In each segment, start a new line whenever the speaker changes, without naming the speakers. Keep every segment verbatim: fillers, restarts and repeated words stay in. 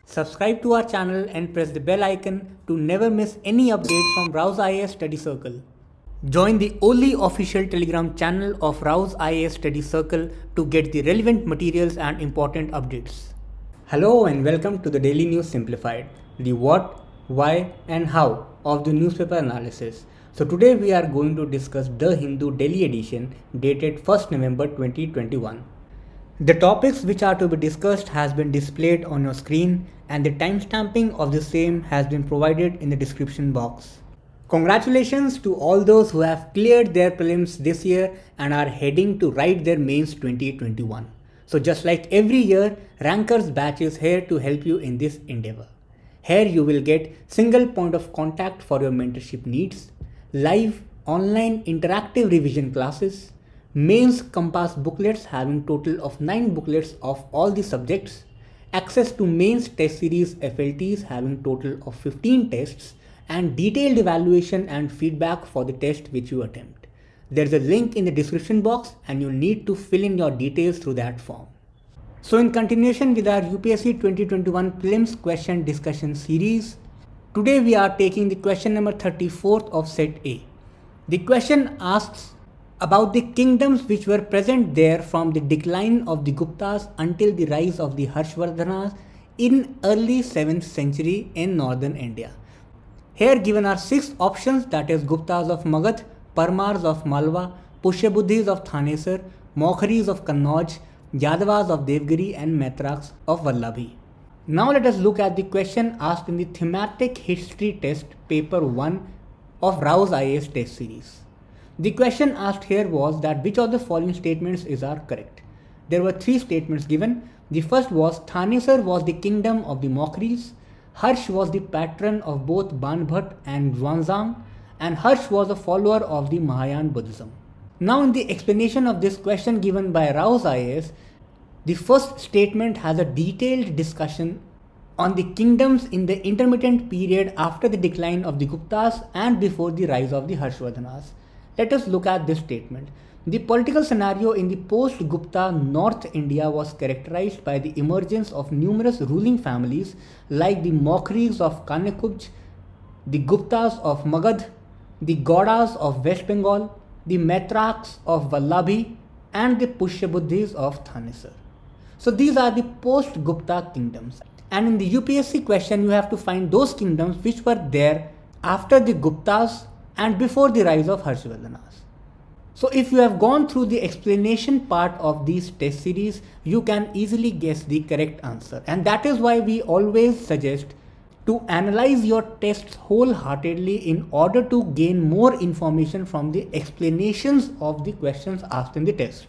Subscribe to our channel and press the bell icon to never miss any update from Rouse I A S Study Circle. Join the only official Telegram channel of Rouse I A S Study Circle to get the relevant materials and important updates. Hello and welcome to the Daily News Simplified, the what, why and how of the newspaper analysis. So today we are going to discuss The Hindu Delhi edition dated first November twenty twenty-one. The topics which are to be discussed has been displayed on your screen and the timestamping of the same has been provided in the description box. Congratulations to all those who have cleared their prelims this year and are heading to write their mains twenty twenty-one. So just like every year, Rankers batch is here to help you in this endeavor. Here you will get single point of contact for your mentorship needs, live online interactive revision classes, mains compass booklets having total of nine booklets of all the subjects, access to mains test series F L Ts having total of fifteen tests, and detailed evaluation and feedback for the test which you attempt. There is a link in the description box and you need to fill in your details through that form. So in continuation with our U P S C twenty twenty-one prelims question discussion series, today we are taking the question number thirty-fourth of set A. The question asks about the kingdoms which were present there from the decline of the Guptas until the rise of the Harshvardhanas in early seventh century in northern India. Here given are six options, that is Guptas of Magadh, Parmars of Malwa, Pushyabuddhis of Thanesar, Mokhris of Kannauj, Yadavas of Devgiri and Maitraks of Vallabhi. Now let us look at the question asked in the thematic history test paper one of Rouse I A S test series. The question asked here was that which of the following statements is are correct. There were three statements given. The first was Thanesar was the kingdom of the Mokhris, Harsh was the patron of both Banbhat and Zhuangzang, and Harsh was a follower of the Mahayana Buddhism. Now in the explanation of this question given by Rouse I A S, the first statement has a detailed discussion on the kingdoms in the intermittent period after the decline of the Guptas and before the rise of the Harshvardhanas. Let us look at this statement. The political scenario in the post-Gupta North India was characterized by the emergence of numerous ruling families like the Mokhris of Kanekubj, the Guptas of Magadh, the Gaudas of West Bengal, the Maitraks of Vallabhi, and the Pushyabuddhis of Thanesar. So these are the post-Gupta kingdoms. And in the U P S C question, you have to find those kingdoms which were there after the Guptas and before the rise of Harshvardhanas. So if you have gone through the explanation part of these test series, you can easily guess the correct answer. And that is why we always suggest to analyze your tests wholeheartedly in order to gain more information from the explanations of the questions asked in the test.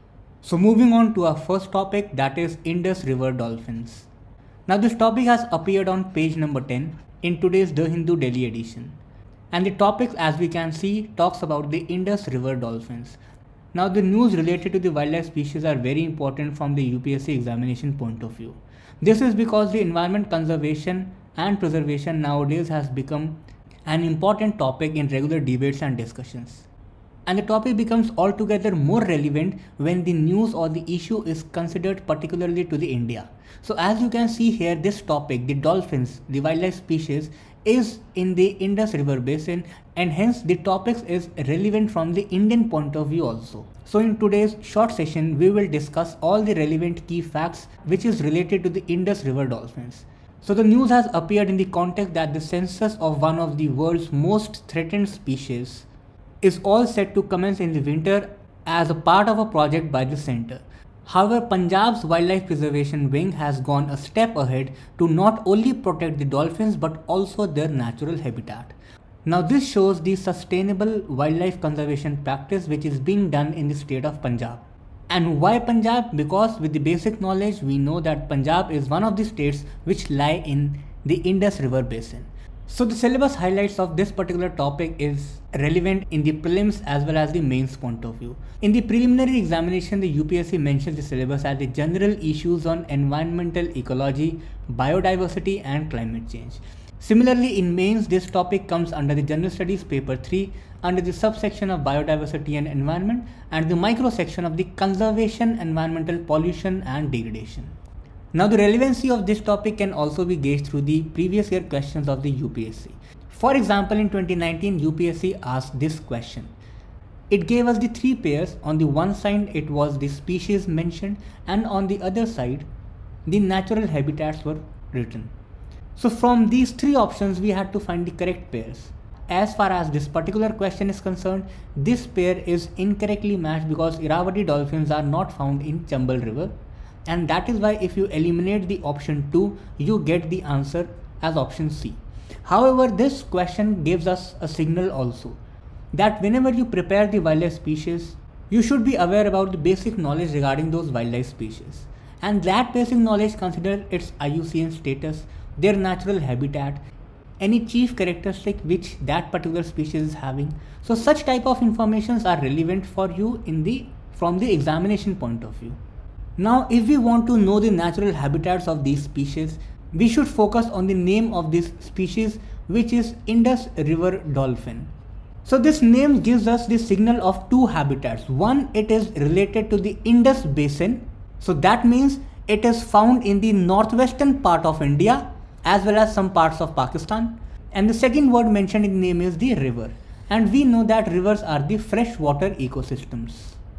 So moving on to our first topic, that is Indus River dolphins. Now this topic has appeared on page number ten in today's The Hindu Delhi edition. And the topic, as we can see, talks about the Indus River dolphins. Now the news related to the wildlife species are very important from the U P S C examination point of view. This is because the environment conservation and preservation nowadays has become an important topic in regular debates and discussions. And the topic becomes altogether more relevant when the news or the issue is considered particularly to the India. So as you can see here, this topic, the dolphins, the wildlife species, is in the Indus River basin, and hence the topics is relevant from the Indian point of view also. So in today's short session, we will discuss all the relevant key facts which is related to the Indus River dolphins. So the news has appeared in the context that the census of one of the world's most threatened species is all set to commence in the winter as a part of a project by the centre. However, Punjab's Wildlife Preservation Wing has gone a step ahead to not only protect the dolphins but also their natural habitat. Now this shows the sustainable wildlife conservation practice which is being done in the state of Punjab. And why Punjab? Because with the basic knowledge we know that Punjab is one of the states which lie in the Indus River basin. So the syllabus highlights of this particular topic is relevant in the prelims as well as the mains point of view. In the preliminary examination, the U P S C mentions the syllabus as the general issues on environmental ecology, biodiversity and climate change. Similarly, in mains, this topic comes under the general studies paper three under the subsection of biodiversity and environment and the micro section of the conservation, environmental pollution and degradation. Now the relevancy of this topic can also be gauged through the previous year questions of the U P S C. For example, in twenty nineteen U P S C asked this question. It gave us the three pairs. On the one side it was the species mentioned, and on the other side the natural habitats were written. So from these three options we had to find the correct pairs. As far as this particular question is concerned, this pair is incorrectly matched because Irrawaddy dolphins are not found in Chambal River, and that is why if you eliminate the option two, you get the answer as option C. However, this question gives us a signal also that whenever you prepare the wildlife species, you should be aware about the basic knowledge regarding those wildlife species, and that basic knowledge consider its I U C N status, their natural habitat, any chief characteristic which that particular species is having. So such type of informations are relevant for you in the from the examination point of view. Now if we want to know the natural habitats of these species, we should focus on the name of this species, which is Indus River dolphin. So this name gives us the signal of two habitats. One, it is related to the Indus basin, so that means it is found in the northwestern part of India as well as some parts of Pakistan. And the second word mentioned in the name is the river, and we know that rivers are the freshwater ecosystems.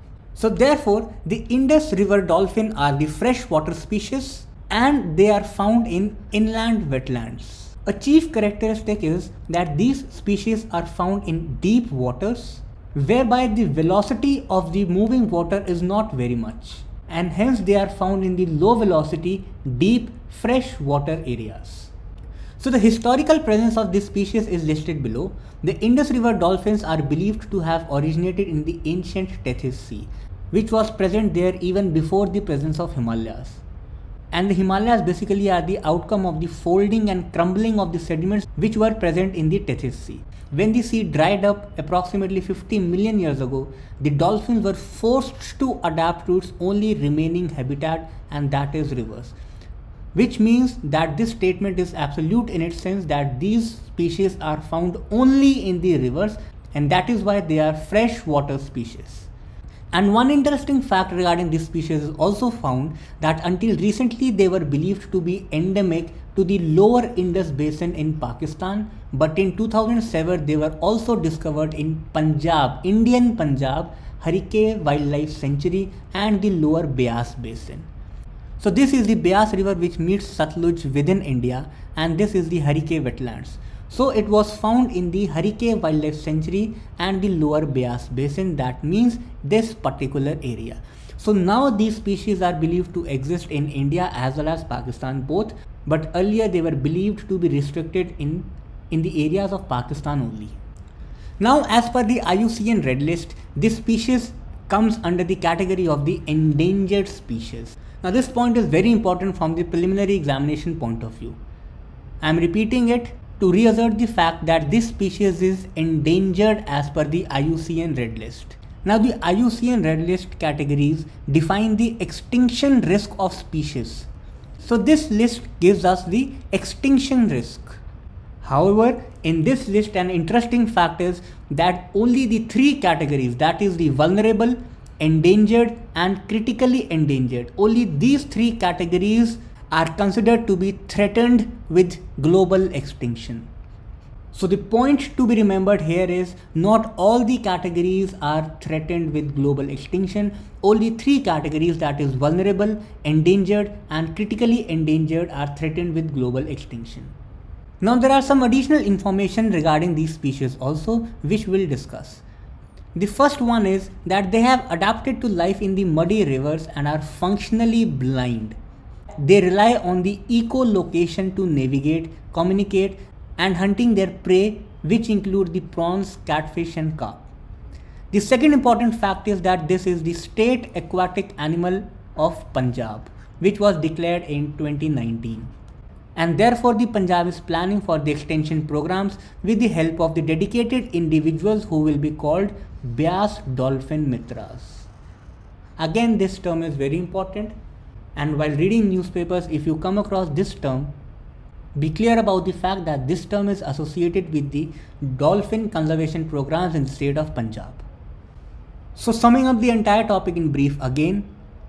So therefore the Indus River dolphin are the freshwater species and they are found in inland wetlands. A chief characteristic is that these species are found in deep waters, whereby the velocity of the moving water is not very much, and hence they are found in the low velocity deep freshwater areas. So the historical presence of this species is listed below. The Indus River dolphins are believed to have originated in the ancient Tethys Sea, which was present there even before the presence of Himalayas. And the Himalayas basically are the outcome of the folding and crumbling of the sediments which were present in the Tethys Sea. When the sea dried up approximately fifty million years ago, the dolphins were forced to adapt to its only remaining habitat, and that is rivers. Which means that this statement is absolute in its sense that these species are found only in the rivers, and that is why they are freshwater species. And one interesting fact regarding this species is also found that until recently they were believed to be endemic to the lower Indus basin in Pakistan, but in two thousand seven they were also discovered in Punjab, Indian Punjab, Harike Wildlife Sanctuary and the lower Beas basin. So this is the Beas river which meets Satluj within India, and this is the Harike wetlands. So it was found in the Harike Wildlife Sanctuary and the lower Beas basin, that means this particular area. So now these species are believed to exist in India as well as Pakistan both, but earlier they were believed to be restricted in, in the areas of Pakistan only. Now as per the I U C N Red List, this species comes under the category of the endangered species. Now this point is very important from the preliminary examination point of view. I am repeating it to reassert the fact that this species is endangered as per the I U C N Red List. Now the I U C N Red List categories define the extinction risk of species. So this list gives us the extinction risk. However, in this list an interesting fact is that only the three categories, that is the vulnerable, endangered and critically endangered, only these three categories are considered to be threatened with global extinction. So the point to be remembered here is not all the categories are threatened with global extinction. Only three categories, that is vulnerable, endangered and critically endangered, are threatened with global extinction. Now there are some additional information regarding these species also which we'll discuss. The first one is that they have adapted to life in the muddy rivers and are functionally blind. They rely on the echolocation to navigate, communicate and hunting their prey, which include the prawns, catfish and carp. The second important fact is that this is the state aquatic animal of Punjab, which was declared in twenty nineteen. And therefore the Punjab is planning for the extension programs with the help of the dedicated individuals who will be called Beas Dolphin Mitras. Again, this term is very important. And while reading newspapers, if you come across this term, be clear about the fact that this term is associated with the dolphin conservation programs in the state of Punjab. So summing up the entire topic in brief again,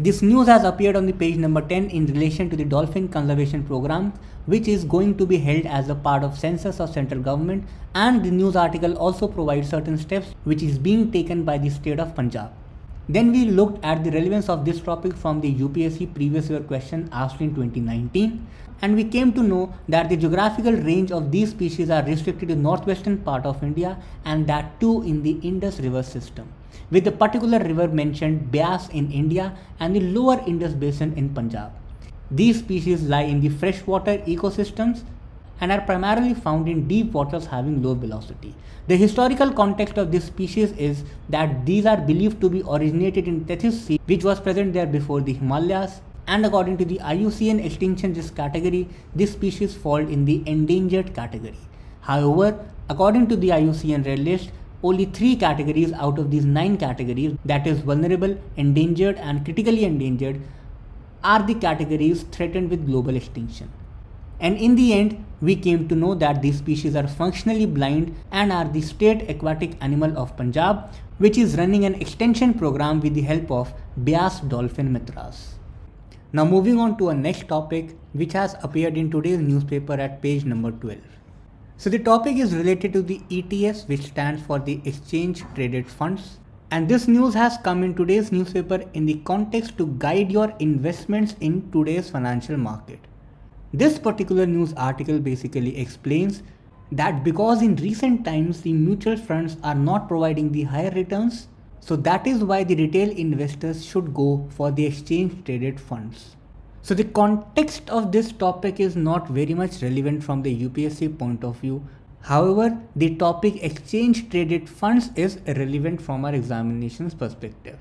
This news has appeared on the page number ten in relation to the dolphin conservation program, which is going to be held as a part of census of central government, and the news article also provides certain steps which is being taken by the state of Punjab. Then we looked at the relevance of this topic from the U P S C previous year question asked in twenty nineteen, and we came to know that the geographical range of these species are restricted to northwestern part of India, and that too in the Indus River system, with the particular river mentioned Beas in India and the lower Indus basin in Punjab. These species lie in the freshwater ecosystems and are primarily found in deep waters having low velocity. The historical context of this species is that these are believed to be originated in Tethys Sea, which was present there before the Himalayas, and according to the I U C N extinction risk category, this species fall in the endangered category. However, according to the I U C N red list, only three categories out of these nine categories, that is vulnerable, endangered and critically endangered, are the categories threatened with global extinction. And in the end, we came to know that these species are functionally blind and are the state aquatic animal of Punjab, which is running an extension program with the help of Beas dolphin Mitras. Now moving on to our next topic, which has appeared in today's newspaper at page number twelve. So the topic is related to the E T Fs, which stands for the Exchange Traded Funds. And this news has come in today's newspaper in the context to guide your investments in today's financial market. This particular news article basically explains that because in recent times the mutual funds are not providing the higher returns, so that is why the retail investors should go for the exchange traded funds. So the context of this topic is not very much relevant from the U P S C point of view. However, the topic exchange traded funds is relevant from our examinations perspective.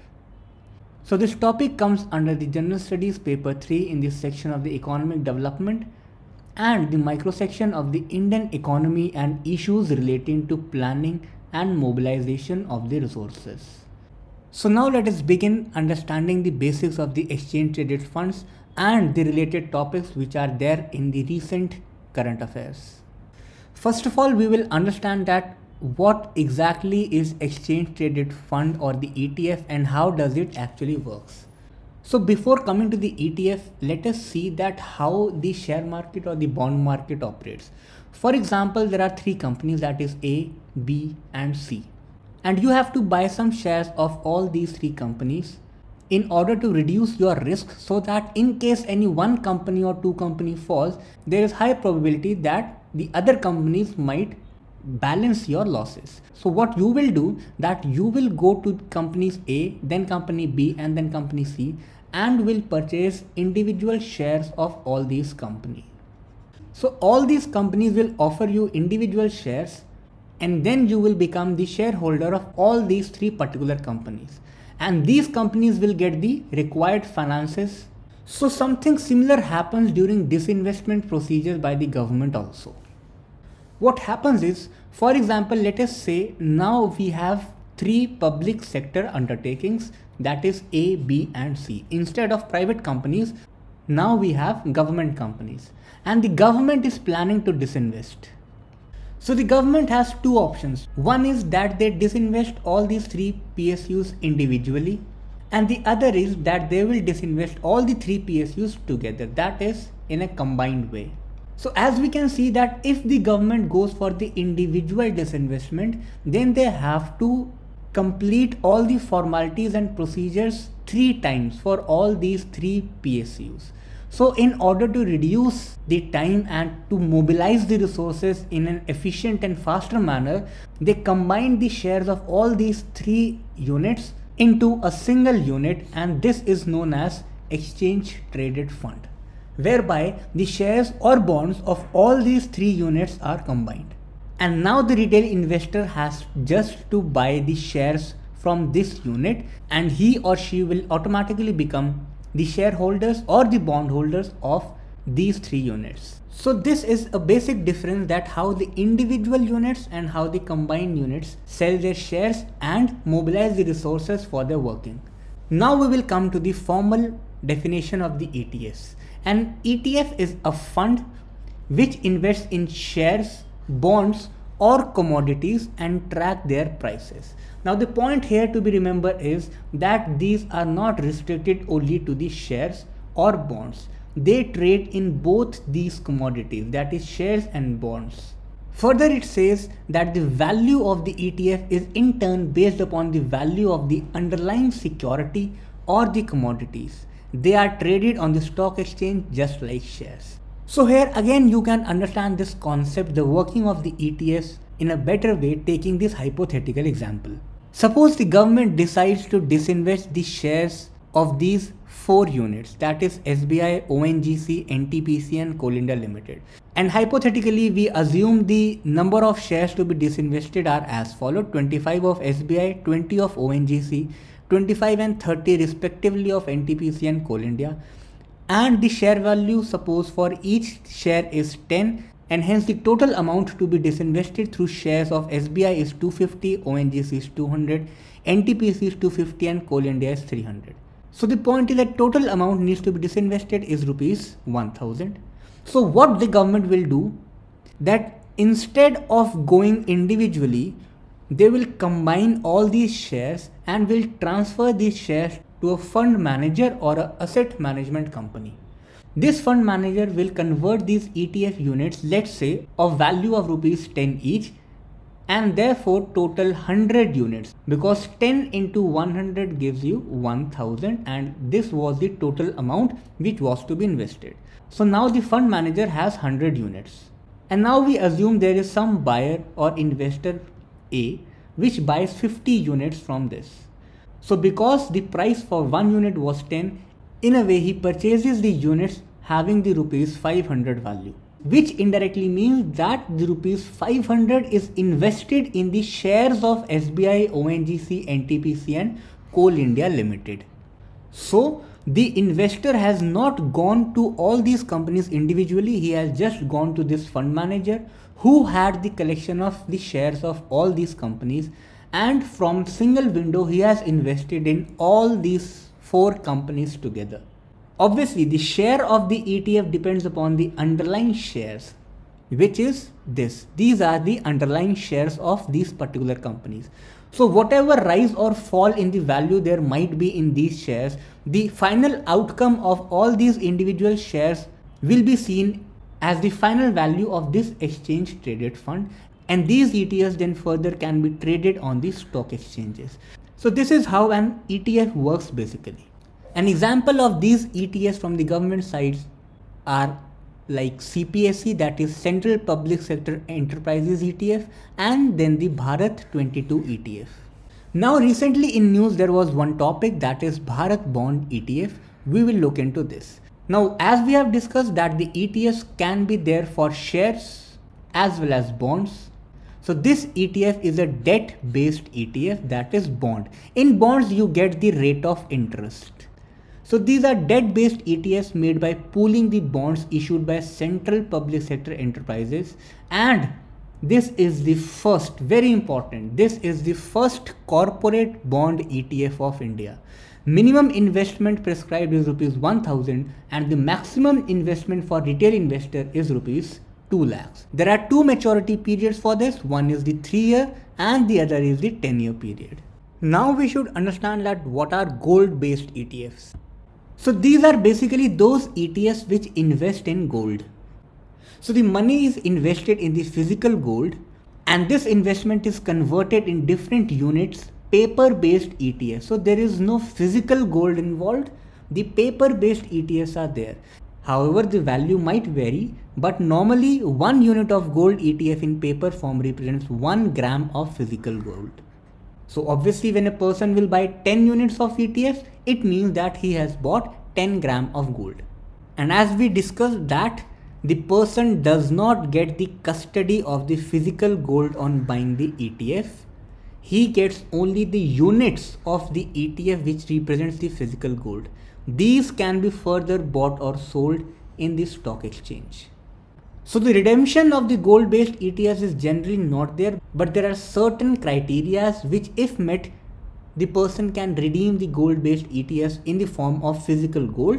So this topic comes under the General Studies paper three in this section of the economic development and the micro section of the Indian economy and issues relating to planning and mobilization of the resources. So now let us begin understanding the basics of the exchange traded funds and the related topics which are there in the recent current affairs. First of all, we will understand that what exactly is exchange traded fund or the E T F and how does it actually works. So before coming to the E T F, let us see that how the share market or the bond market operates. For example, there are three companies, that is A, B and C. And you have to buy some shares of all these three companies in order to reduce your risk, so that in case any one company or two company falls, there is high probability that the other companies might balance your losses. So what you will do, that you will go to companies A, then company B and then company C, and will purchase individual shares of all these companies. So all these companies will offer you individual shares, and then you will become the shareholder of all these three particular companies, and these companies will get the required finances. So something similar happens during disinvestment procedures by the government also. What happens is, for example, let us say now we have three public sector undertakings, that is A, B and C. Instead of private companies, now we have government companies, and the government is planning to disinvest. So the government has two options. One is that they disinvest all these three P S Us individually, and the other is that they will disinvest all the three P S Us together, that is in a combined way. So as we can see that if the government goes for the individual disinvestment, then they have to complete all the formalities and procedures three times for all these three P S Us. So in order to reduce the time and to mobilize the resources in an efficient and faster manner, they combine the shares of all these three units into a single unit, and this is known as exchange traded fund, whereby the shares or bonds of all these three units are combined. And now the retail investor has just to buy the shares from this unit, and he or she will automatically become the shareholders or the bondholders of these three units. So this is a basic difference, that how the individual units and how the combined units sell their shares and mobilize the resources for their working. Now we will come to the formal definition of the E T Fs. An E T F is a fund which invests in shares, bonds or commodities and track their prices. Now the point here to be remembered is that these are not restricted only to the shares or bonds. They trade in both these commodities, that is shares and bonds. Further, it says that the value of the E T F is in turn based upon the value of the underlying security or the commodities. They are traded on the stock exchange just like shares. So here again you can understand this concept, the working of the E T Fs, in a better way, taking this hypothetical example. Suppose the government decides to disinvest the shares of these four units, that is S B I, O N G C, N T P C and Coal India Limited. And hypothetically we assume the number of shares to be disinvested are as follows: twenty-five of S B I, twenty of O N G C, twenty-five and thirty respectively of N T P C and Coal India. And the share value, suppose for each share is ten, and hence the total amount to be disinvested through shares of S B I is two hundred fifty, O N G C is two hundred, N T P C is two hundred fifty and Coal India is three hundred. So the point is that total amount needs to be disinvested is rupees one thousand. So what the government will do, that instead of going individually, they will combine all these shares and will transfer these shares to a fund manager or a asset management company. This fund manager will convert these E T F units, let's say of value of rupees ten each, and therefore total one hundred units, because ten into one hundred gives you one thousand, and this was the total amount which was to be invested. So now the fund manager has one hundred units, and now we assume there is some buyer or investor A which buys fifty units from this. So because the price for one unit was ten, in a way he purchases the units having the rupees five hundred value, which indirectly means that the rupees five hundred is invested in the shares of S B I, O N G C, N T P C and Coal India Limited. So the investor has not gone to all these companies individually, he has just gone to this fund manager who had the collection of the shares of all these companies, and from single window he has invested in all these four companies together. Obviously the share of the E T F depends upon the underlying shares, which is this. These are the underlying shares of these particular companies. So whatever rise or fall in the value there might be in these shares, the final outcome of all these individual shares will be seen as the final value of this exchange traded fund, and these E T Fs then further can be traded on the stock exchanges. So this is how an E T F works basically. An example of these E T Fs from the government sides are like C P S E, that is Central Public Sector Enterprises E T F, and then the Bharat twenty-two E T F. Now recently in news there was one topic, that is Bharat Bond E T F. We will look into this. Now as we have discussed that the E T Fs can be there for shares as well as bonds. So this E T F is a debt based E T F, that is bond. In bonds you get the rate of interest. So these are debt-based E T Fs made by pooling the bonds issued by central public sector enterprises, and this is the first, very important, this is the first corporate bond E T F of India. Minimum investment prescribed is rupees one thousand and the maximum investment for retail investor is rupees two lakhs. There are two maturity periods for this, one is the three year and the other is the ten year period. Now we should understand that what are gold-based E T Fs. So these are basically those E T Fs which invest in gold. So the money is invested in the physical gold, and this investment is converted in different units, paper based E T Fs. So there is no physical gold involved, the paper based E T Fs are there. However, the value might vary, but normally one unit of gold E T F in paper form represents one gram of physical gold. So obviously when a person will buy ten units of E T Fs, it means that he has bought ten gram of gold. And as we discussed that the person does not get the custody of the physical gold on buying the E T F. He gets only the units of the E T F which represents the physical gold. These can be further bought or sold in the stock exchange. So the redemption of the gold based E T Fs is generally not there, but there are certain criteria which if met, the person can redeem the gold based E T Fs in the form of physical gold,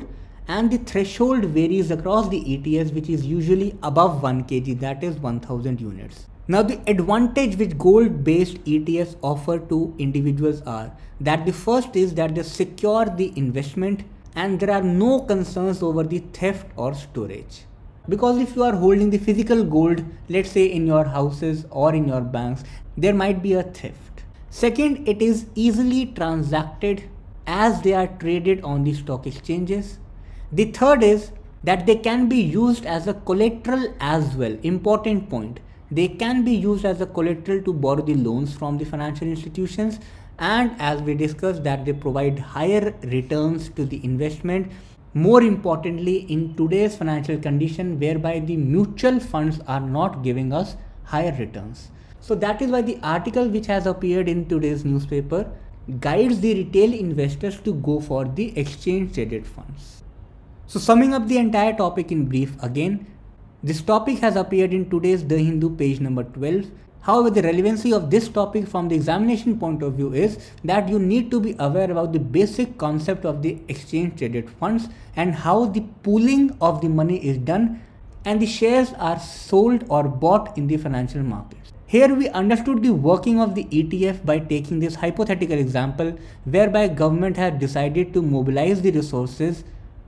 and the threshold varies across the E T S, which is usually above one kilogram, that is one thousand units. Now the advantage which gold based E T Fs offer to individuals are that the first is that they secure the investment and there are no concerns over the theft or storage. Because if you are holding the physical gold, let's say in your houses or in your banks, there might be a theft. Second, it is easily transacted as they are traded on the stock exchanges. The third is that they can be used as a collateral as well. Important point. They can be used as a collateral to borrow the loans from the financial institutions, and as we discussed that they provide higher returns to the investment. More importantly, in today's financial condition whereby the mutual funds are not giving us higher returns. So that is why the article which has appeared in today's newspaper guides the retail investors to go for the exchange traded funds. So summing up the entire topic in brief again, this topic has appeared in today's The Hindu page number twelve. However, the relevancy of this topic from the examination point of view is that you need to be aware about the basic concept of the exchange traded funds and how the pooling of the money is done and the shares are sold or bought in the financial markets. Here we understood the working of the E T F by taking this hypothetical example whereby government has decided to mobilize the resources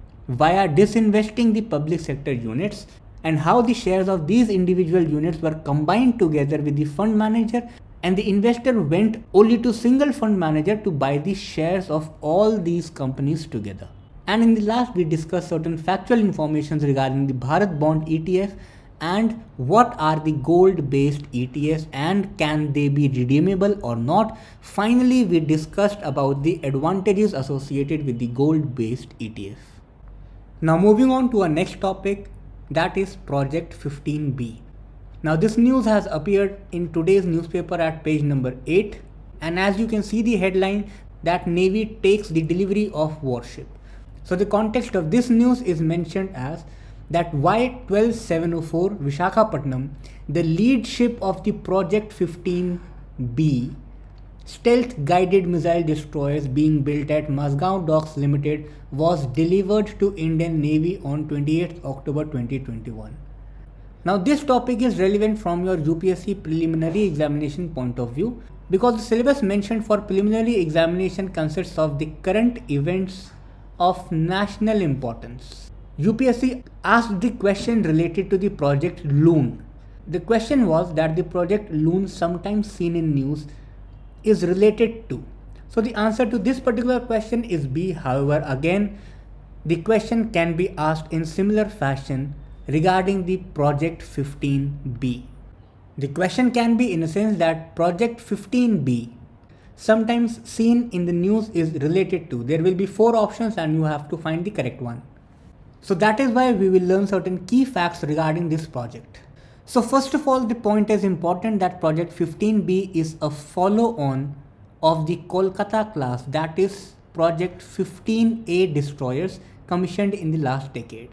via disinvesting the public sector units, and how the shares of these individual units were combined together with the fund manager, and the investor went only to single fund manager to buy the shares of all these companies together. And in the last we discussed certain factual informations regarding the Bharat Bond E T F and what are the gold based E T Fs and can they be redeemable or not. Finally, we discussed about the advantages associated with the gold based E T F. Now moving on to our next topic, that is Project fifteen B. Now this news has appeared in today's newspaper at page number eight, and as you can see the headline that Navy takes the delivery of warship. So the context of this news is mentioned as that Y twelve seven oh four Visakhapatnam, the lead ship of the Project fifteen B stealth guided missile destroyers being built at Mazgaon Docks Limited, was delivered to Indian Navy on twenty-eighth October twenty twenty-one. Now this topic is relevant from your U P S C preliminary examination point of view because the syllabus mentioned for preliminary examination consists of the current events of national importance. U P S C asked the question related to the project Loon. The question was that the project Loon, sometimes seen in news, is related to. So the answer to this particular question is B. However, again, the question can be asked in similar fashion regarding the Project fifteen B. The question can be in a sense that Project fifteen B, sometimes seen in the news, is related to. There will be four options and you have to find the correct one. So that is why we will learn certain key facts regarding this project. So first of all, the point is important that Project fifteen B is a follow-on of the Kolkata class, that is Project fifteen A destroyers commissioned in the last decade.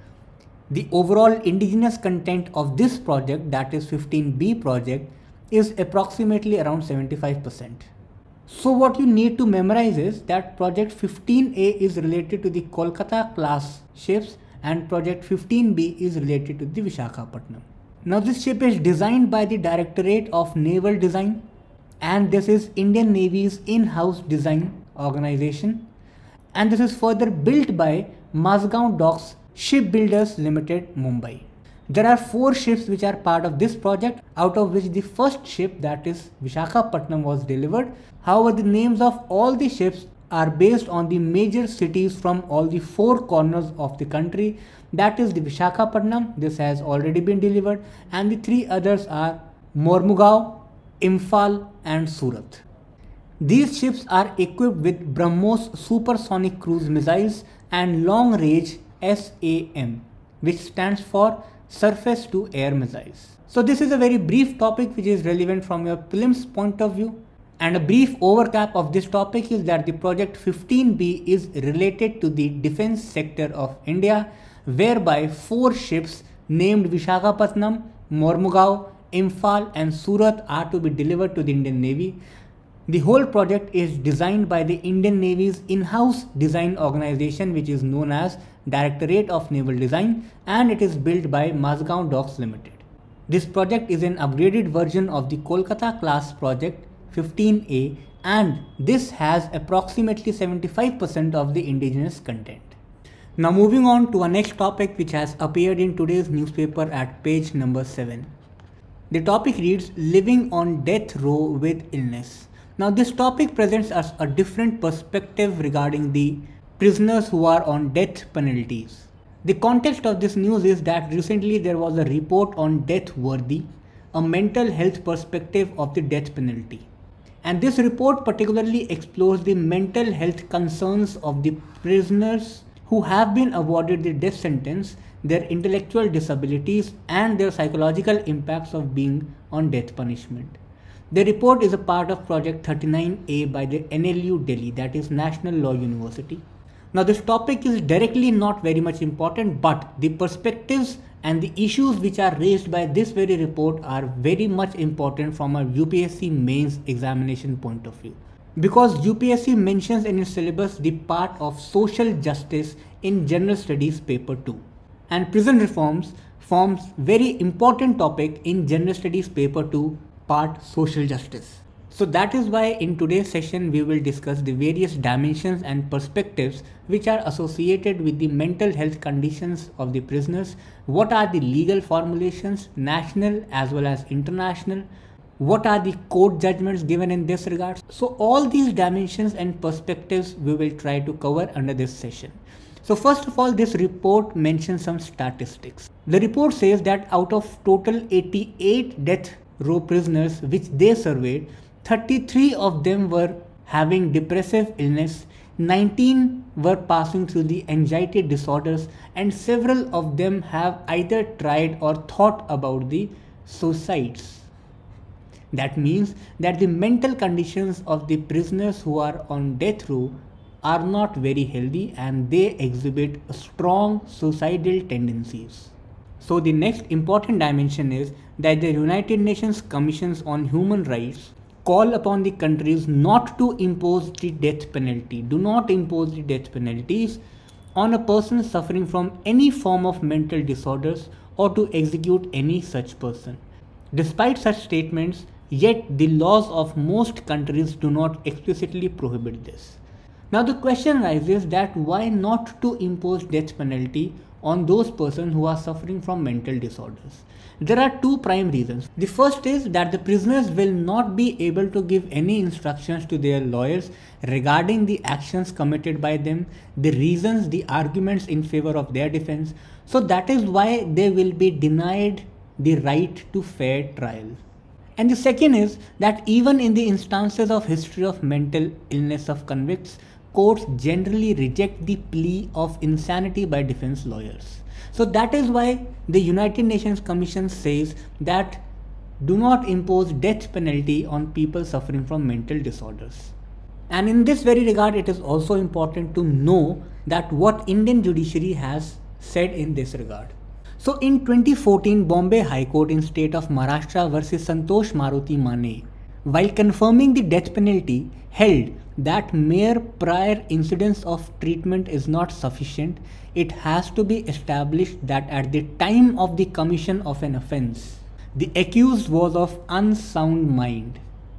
The overall indigenous content of this project, that is fifteen B project, is approximately around seventy-five percent. So what you need to memorize is that Project fifteen A is related to the Kolkata class ships and Project fifteen B is related to the Visakhapatnam. Now this ship is designed by the Directorate of Naval Design, and this is Indian Navy's in-house design organization, and this is further built by Mazgaon Docks Shipbuilders Limited, Mumbai. There are four ships which are part of this project, out of which the first ship, that is Visakhapatnam, was delivered. However, the names of all the ships are based on the major cities from all the four corners of the country. That is the Visakhapatnam, this has already been delivered, and the three others are Mormugao, Imphal and Surat. These ships are equipped with BrahMos supersonic cruise missiles and long range S A M, which stands for surface to air missiles. So this is a very brief topic which is relevant from your prelims point of view, and a brief overcap of this topic is that the Project fifteen B is related to the defense sector of India, whereby four ships named Visakhapatnam, Mormugao, Imphal and Surat are to be delivered to the Indian Navy. The whole project is designed by the Indian Navy's in-house design organization, which is known as Directorate of Naval Design, and it is built by Mazgaon Docks Limited. This project is an upgraded version of the Kolkata class project fifteen A, and this has approximately seventy-five percent of the indigenous content. Now moving on to our next topic, which has appeared in today's newspaper at page number seven. The topic reads, Living on Death Row with Illness. Now this topic presents us a different perspective regarding the prisoners who are on death penalties. The context of this news is that recently there was a report on Death Worthy, a mental health perspective of the death penalty. And this report particularly explores the mental health concerns of the prisoners who have been awarded the death sentence, their intellectual disabilities, and their psychological impacts of being on death punishment. The report is a part of Project thirty-nine A by the N L U Delhi, that is National Law University. Now this topic is directly not very much important, but the perspectives and the issues which are raised by this very report are very much important from a U P S C mains examination point of view. Because U P S C mentions in its syllabus the part of social justice in General Studies paper two. And prison reforms forms very important topic in General Studies paper two part social justice. So that is why in today's session we will discuss the various dimensions and perspectives which are associated with the mental health conditions of the prisoners, what are the legal formulations, national as well as international, what are the court judgments given in this regard. So all these dimensions and perspectives we will try to cover under this session. So first of all, this report mentions some statistics. The report says that out of total eighty-eight death row prisoners which they surveyed, thirty-three of them were having depressive illness, nineteen were passing through the anxiety disorders, and several of them have either tried or thought about the suicides. That means that the mental conditions of the prisoners who are on death row are not very healthy and they exhibit strong suicidal tendencies. So the next important dimension is that the United Nations Commissions on Human Rights call upon the countries not to impose the death penalty. Do not impose the death penalties on a person suffering from any form of mental disorders or to execute any such person. Despite such statements, yet the laws of most countries do not explicitly prohibit this. Now the question arises that why not to impose death penalty on those persons who are suffering from mental disorders? There are two prime reasons. The first is that the prisoners will not be able to give any instructions to their lawyers regarding the actions committed by them, the reasons, the arguments in favor of their defense. So that is why they will be denied the right to fair trial. And the second is that even in the instances of history of mental illness of convicts, courts generally reject the plea of insanity by defense lawyers. So that is why the United Nations Commission says that do not impose death penalty on people suffering from mental disorders. And in this very regard, it is also important to know that what Indian judiciary has said in this regard. So in twenty fourteen, Bombay High Court in state of Maharashtra versus Santosh Maruti Mane, while confirming the death penalty, held that mere prior incidence of treatment is not sufficient. It has to be established that at the time of the commission of an offence, the accused was of unsound mind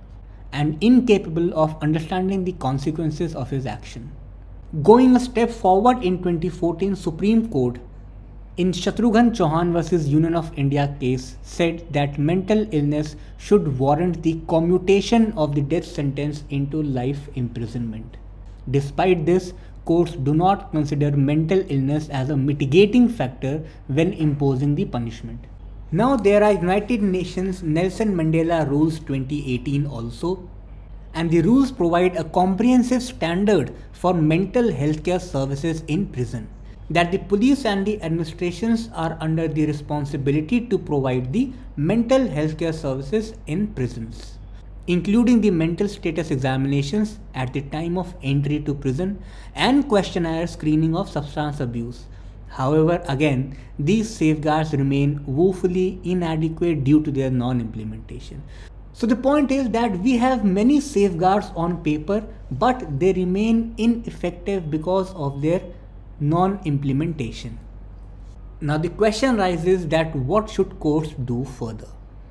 and incapable of understanding the consequences of his action. Going a step forward, in twenty fourteen, Supreme Court in Shatrughan Chauhan versus Union of India case said that mental illness should warrant the commutation of the death sentence into life imprisonment. Despite this, courts do not consider mental illness as a mitigating factor when imposing the punishment. Now there are United Nations Nelson Mandela Rules twenty eighteen also, and the rules provide a comprehensive standard for mental health care services in prison, that the police and the administrations are under the responsibility to provide the mental health care services in prisons, including the mental status examinations at the time of entry to prison and questionnaire screening of substance abuse. However, again, these safeguards remain woefully inadequate due to their non-implementation. So the point is that we have many safeguards on paper, but they remain ineffective because of their non-implementation. Now the question rises that what should courts do further?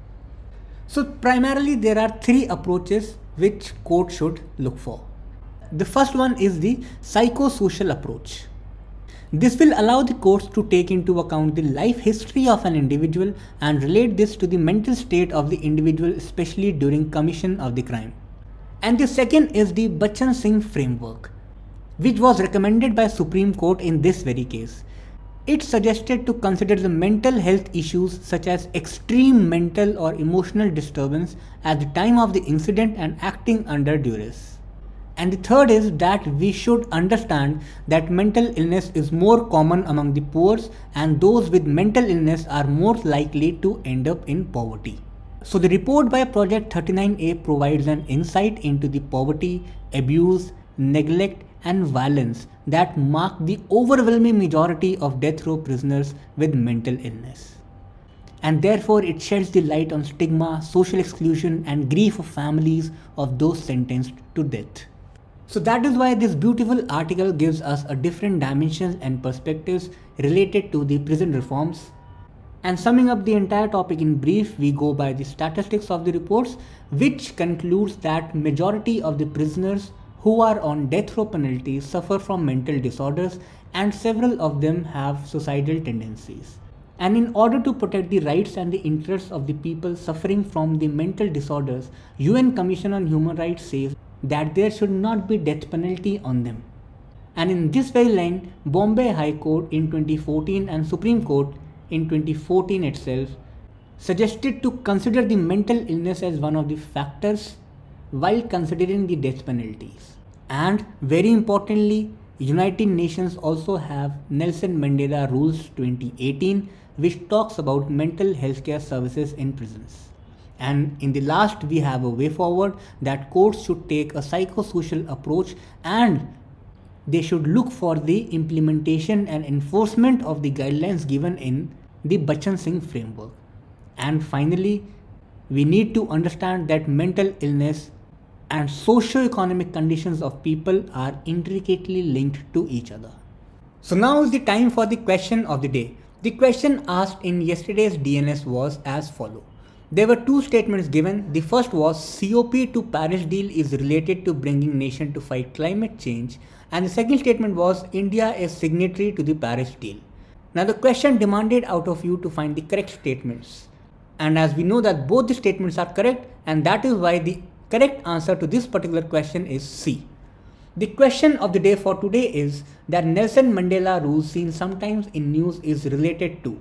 So primarily there are three approaches which courts should look for. The first one is the psychosocial approach. This will allow the courts to take into account the life history of an individual and relate this to the mental state of the individual, especially during commission of the crime. And the second is the Bachchan Singh framework, which was recommended by Supreme Court in this very case. It suggested to consider the mental health issues such as extreme mental or emotional disturbance at the time of the incident and acting under duress. And the third is that we should understand that mental illness is more common among the poor, and those with mental illness are more likely to end up in poverty. So the report by Project thirty-nine A provides an insight into the poverty, abuse, neglect and violence that mark the overwhelming majority of death row prisoners with mental illness. And therefore it sheds the light on stigma, social exclusion and grief of families of those sentenced to death. So that is why this beautiful article gives us a different dimensions and perspectives related to the prison reforms. And summing up the entire topic in brief, we go by the statistics of the reports, which concludes that majority of the prisoners who are on death row penalty suffer from mental disorders, and several of them have suicidal tendencies. And in order to protect the rights and the interests of the people suffering from the mental disorders, U N Commission on Human Rights says that there should not be death penalty on them. And in this very line, Bombay High Court in twenty fourteen and Supreme Court in twenty fourteen itself suggested to consider the mental illness as one of the factors while considering the death penalties. And very importantly, United Nations also have Nelson Mandela Rules twenty eighteen, which talks about mental health care services in prisons. And in the last, we have a way forward that courts should take a psychosocial approach and they should look for the implementation and enforcement of the guidelines given in the Bachchan Singh framework. And finally, we need to understand that mental illness and socio-economic conditions of people are intricately linked to each other. So now is the time for the question of the day. The question asked in yesterday's D N S was as follows. There were two statements given. The first was C O P to Paris deal is related to bringing nation to fight climate change, and the second statement was India is signatory to the Paris deal. Now the question demanded out of you to find the correct statements, and as we know that both the statements are correct, and that is why the correct answer to this particular question is C. The question of the day for today is that Nelson Mandela rules seen sometimes in news is related to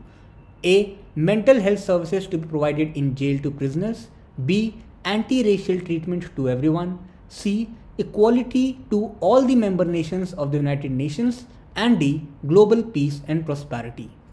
A. Mental health services to be provided in jail to prisoners. B. Anti-racial treatment to everyone. C. Equality to all the member nations of the United Nations. And D. Global peace and prosperity.